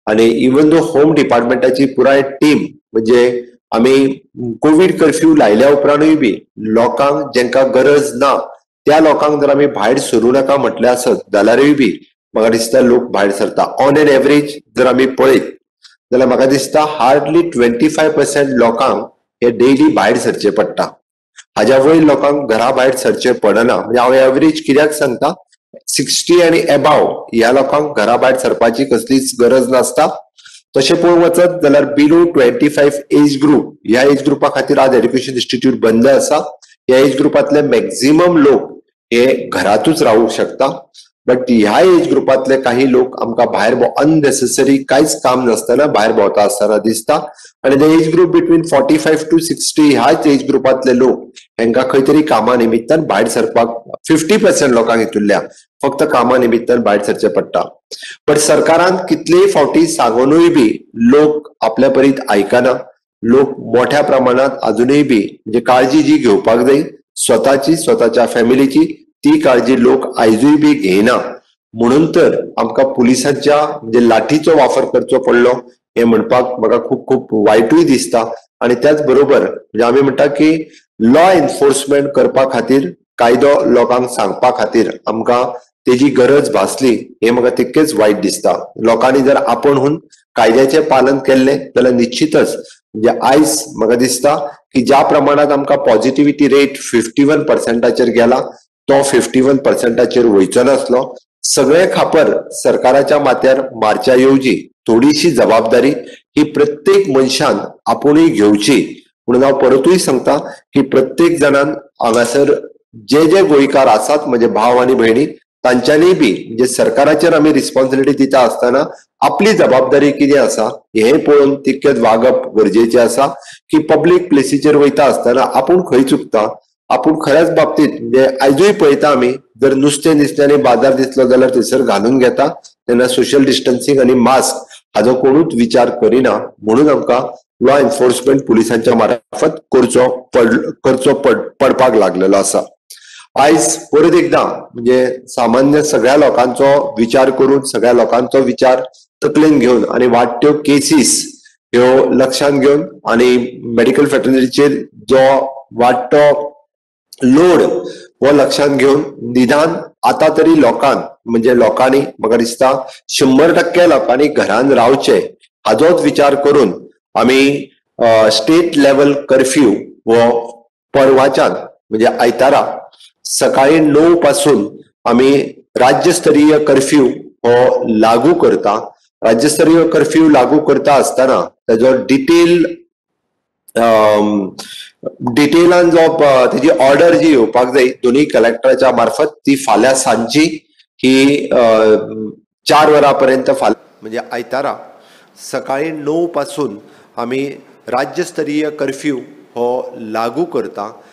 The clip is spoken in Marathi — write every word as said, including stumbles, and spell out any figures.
आणि इवन दो होम डिपार्टमेंटाची पुराय टीम म्हणजे आम्ही कोविड कर्फ्यू लायल्या उपरांतूय बी लोकांक जेंका गरज ना त्या लोकांक जर आम्ही भायर सरू नका म्हटले आसत जाल्यारूय बी म्हाका दिसता लोक भायर सरता. ऑन एन एवरेज जर आम्ही पळयत जाल्यार म्हाका दिसता हार्डली ट्वेंटी फायव पर्सेंट लोकांक हे डेली भायर सरचे पडटा. हाज्या वयर लोकांक घरा भायर सरचे पडना. म्हणजे हांव एवरेज कित्याक सांगता, सिक्स्टी आणि एबाव ह्या लोकांक घरा भायर सरपाची कसलीच गरज नासता. तशें पळोवंक वचत जाल्यार below twenty five age group ह्या एज ग्रुपा खातीर आज एज्युकेशन इन्स्टिट्यूट बंद आसा. ह्या एज ग्रुपांतले मॅक्झिमम लोक हे घरातूच रावूंक शकता. बट ह्या एज ग्रुपांतले काही लोक आमकां भायर अननेसेसरी कांयच काम नासतना भायर भोंवता आसतना दिसता. आनी the age group between forty five to sixty ह्याच एज ग्रुपांतले लोक हांकां खंय तरी कामा निमित्तान भायर सरपाक फिफ्टी पर्सेंट लोकांक हितूंतल्या फक्त कामा निमित्तान भायर सरचे पडटा. बट सरकारान कितलेय फावटी सांगूनय बी लोक आपल्या परीत आयकना. लोक मोठ्या प्रमाणात अजूनय बी म्हणजे काळजी जी घेवपाक जाय स्वताची स्वताच्या फॅमिलीची ती काळजी लोक आयजूय बी घेयना. म्हणून तर आमकां पुलिसांच्या म्हणजे लाठीचो वापर करचो पडलो हे म्हणपाक म्हाका खूप खूप वायटूय दिसता. आणि त्याच बरोबर म्हणजे आमी म्हणटा की लॉ एन्फोर्समेंट करपा खातीर कायदो लोकांक सांगपा खातीर आमकां तेजी गरज भासली हे म्हाका तितकेच वायट दिसता. लोकांनी जर आपुणून कायद्याचे पालन केल्ले जाल्यार निश्चितच म्हणजे आयज म्हाका दिसता की ज्या प्रमाणात आमकां पॉझिटिव्हिटी रेट फिफ्टी वन पर्सेंटाचेर गेला तो फिफ्टी वन पर्सेंटाचेर वयचो नासलो. सगळे खापर सरकाराच्या माथ्यार मारच्या येवजी थोडीशी जबाबदारी ही प्रत्येक मनशान आपुणूय घेवची. म्हणून हांव परतूय सांगता की प्रत्येक जाणान हांगासर जे जे गोंयकार आसात म्हणजे भाव आनी भयणी तांच्यांनी बी म्हणजे सरकाराचेर आमी रिस्पॉन्सिबिलिटी दिता आसतना आपली जबाबदारी कितें आसा हे पळोवन तितकेच वागप गरजेचें आसा. की पब्लीक प्लेसीचेर वयता आसतना आपूण खंय चुकता, आपूण खऱ्याच बाबतीत म्हणजे आयजूय पळयता आमी जर नुस्तें नुस्त्यांनी बाजार दिसलो जाल्यार थंयसर घालून घेता तेन्ना सोशल डिस्टन्सिंग आनी मास्क हाजो कोणूच विचार करिना. म्हणून आमकां लॉ एन्फोर्समेंट पुलिसांच्या मार्फत करचो पड करचो पड पडपाक लागलेलो आसा. आयज परत एकदा म्हणजे सामान्य सगळ्या लोकांचो विचार करून सगळ्या लोकांचो विचार तकलेन घेवन आणि वाडट्यो केसीस ह्यो लक्षांत घेवन आणि मेडिकल फॅटर्निटीचेर जो वाडटो लोड हो लक्षांत घेवन निदान आता तरी लोकांक म्हणजे लोकांनी म्हाका दिसता शंबर टक्के लोकांनी घरान रावचे हाजोच विचार करून आमी स्टेट लेवल कर्फ्यू हो परवाच्यान म्हणजे आयतारा सकाळी णव पासून आमी राज्यस्तरीय कर्फ्यू हो लागू करता. राज्यस्तरीय कर्फ्यू लागू करता आसतना ताजो डिटेल डिटेलान जो तेजी ऑर्डर जी येवपाक जाय दोन्ही कलेक्टराच्या मार्फत ती फाल्यां सांजची ही चार वरां पर्यंत फाल्यां म्हणजे आयतारा सकाळी णव पासून आमी राज्यस्तरीय कर्फ्यू हो लागू करता.